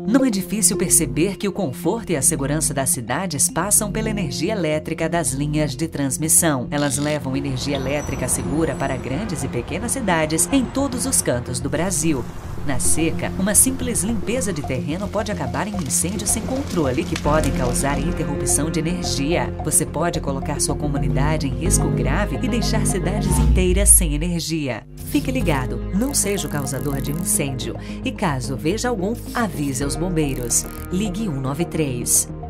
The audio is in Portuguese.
Não é difícil perceber que o conforto e a segurança das cidades passam pela energia elétrica das linhas de transmissão. Elas levam energia elétrica segura para grandes e pequenas cidades em todos os cantos do Brasil. Na seca, uma simples limpeza de terreno pode acabar em incêndios sem controle que podem causar interrupção de energia. Você pode colocar sua comunidade em risco grave e deixar cidades inteiras sem energia. Fique ligado, não seja o causador de um incêndio e caso veja algum, avise aos bombeiros. Ligue 193.